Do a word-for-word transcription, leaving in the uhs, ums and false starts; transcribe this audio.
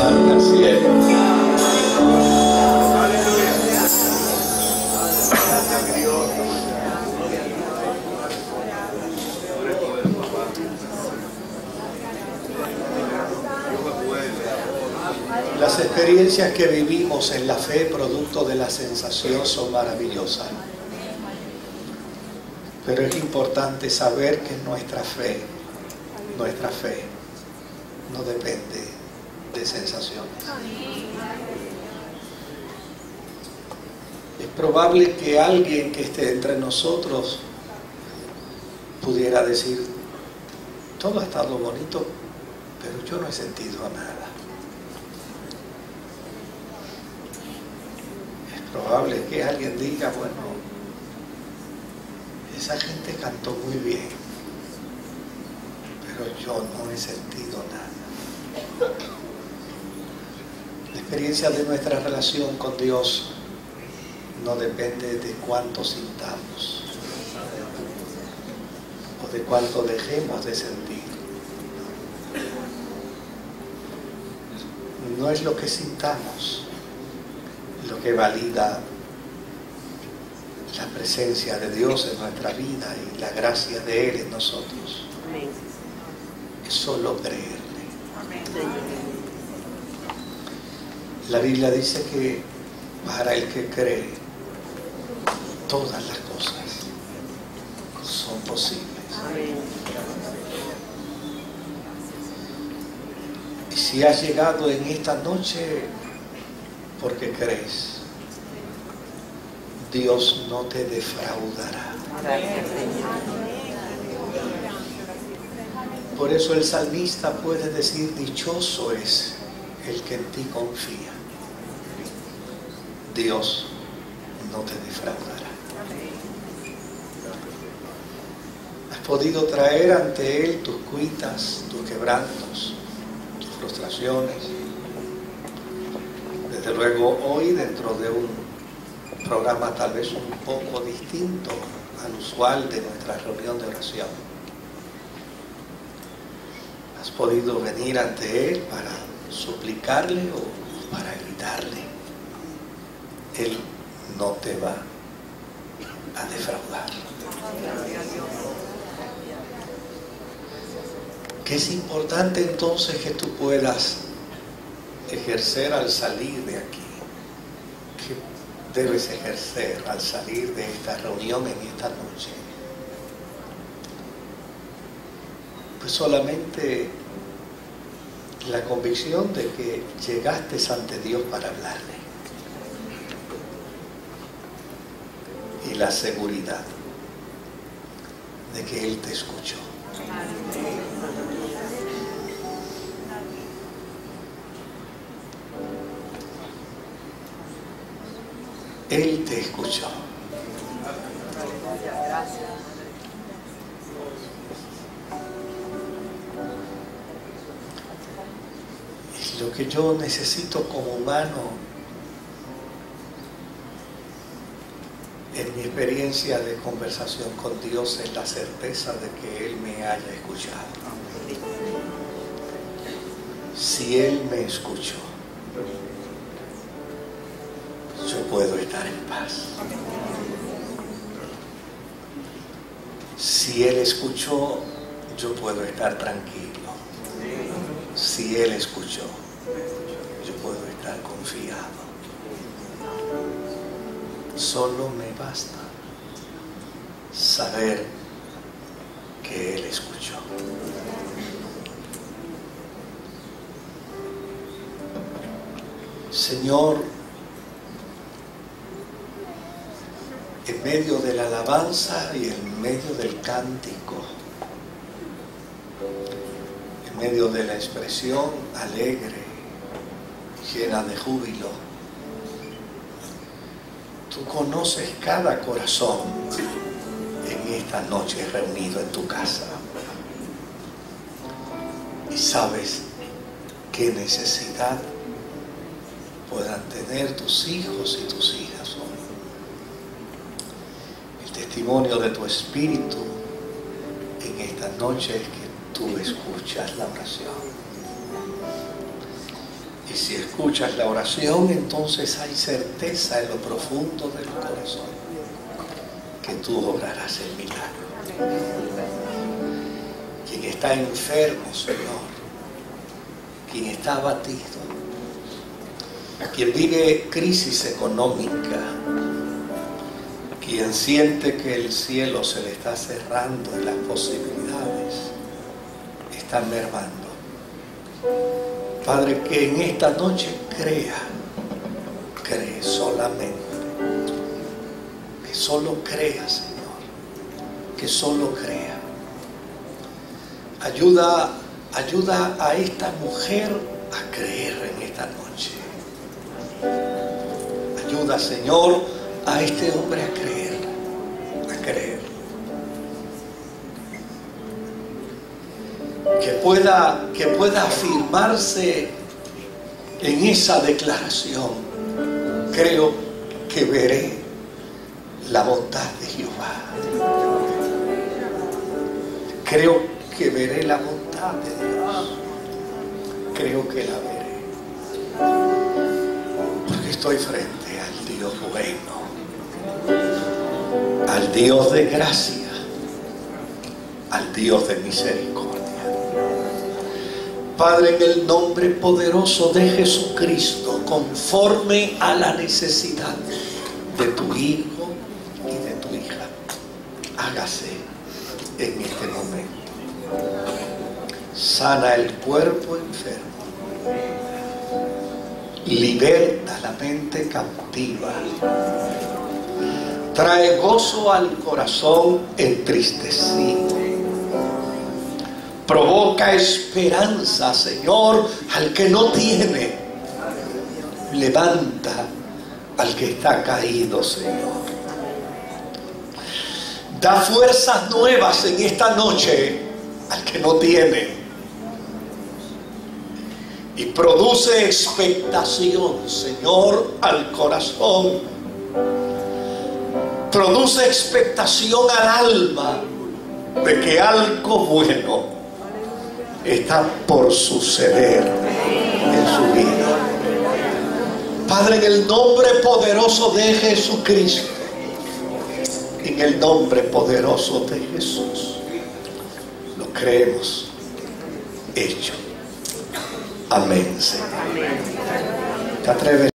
llevarme al cielo. Las experiencias que vivimos en la fe, producto de la sensación, son maravillosas. Pero es importante saber que nuestra fe, nuestra fe, no depende de sensaciones. Es probable que alguien que esté entre nosotros pudiera decir: todo ha estado bonito, pero yo no he sentido nada. Es probable que alguien diga: bueno, esa gente cantó muy bien, pero yo no he sentido nada. La experiencia de nuestra relación con Dios no depende de cuánto sintamos o de cuánto dejemos de sentir. No es lo que sintamos lo que valida la presencia de Dios en nuestra vida y la gracia de Él en nosotros. Es solo creerle. La Biblia dice que para el que cree, todas las cosas son posibles. Y si has llegado en esta noche porque crees, Dios no te defraudará. Por eso el salmista puede decir: dichoso es el que en ti confía. Dios no te defraudará. Has podido traer ante Él tus cuitas, tus quebrantos, tus frustraciones. Desde luego hoy, dentro de un programa tal vez un poco distinto al usual de nuestra reunión de oración, has podido venir ante Él para suplicarle o para gritarle. Él no te va a defraudar. Que es importante entonces que tú puedas ejercer al salir de aquí, que debes ejercer al salir de esta reunión en esta noche. Pues solamente la convicción de que llegaste ante Dios para hablarle. Y la seguridad de que Él te escuchó. Él te escuchó. Y lo que yo necesito como humano, en mi experiencia de conversación con Dios, es la certeza de que Él me haya escuchado. Si Él me escuchó, yo puedo estar en paz. Si Él escuchó, yo puedo estar tranquilo. Si Él escuchó, yo puedo estar confiado. Solo me basta saber que Él escuchó. Señor, en medio de la alabanza y en medio del cántico, en medio de la expresión alegre, llena de júbilo, tú conoces cada corazón en esta noche reunido en tu casa y sabes qué necesidad puedan tener tus hijos y tus hijas hoy. El testimonio de tu espíritu en esta noche es que tú escuchas la oración Y si escuchas la oración, entonces hay certeza en lo profundo del corazón que tú obrarás el milagro. Quien está enfermo, Señor, quien está abatido, quien vive crisis económica, quien siente que el cielo se le está cerrando y las posibilidades están mermando. Padre, que en esta noche crea, cree solamente, que solo crea, Señor, que solo crea. Ayuda, ayuda a esta mujer a creer en esta noche. Ayuda, Señor, a este hombre a creer, a creer. Que pueda, que pueda afirmarse en esa declaración. Creo que veré la bondad de Jehová. Creo que veré la bondad de Dios. Creo que la veré. Porque estoy frente al Dios bueno, al Dios de gracia, al Dios de misericordia. Padre, en el nombre poderoso de Jesucristo, conforme a la necesidad de tu hijo y de tu hija, hágase en este momento. Sana el cuerpo enfermo, liberta la mente cautiva, trae gozo al corazón entristecido, provoca esperanza, Señor, al que no tiene, levanta al que está caído, Señor. Da fuerzas nuevas en esta noche al que no tiene. Y produce expectación, Señor, al corazón. Produce expectación al alma de que algo bueno está por suceder en su vida. Padre, en el nombre poderoso de Jesucristo, en el nombre poderoso de Jesús, lo creemos hecho. Amén, Señor. ¿Te atreves?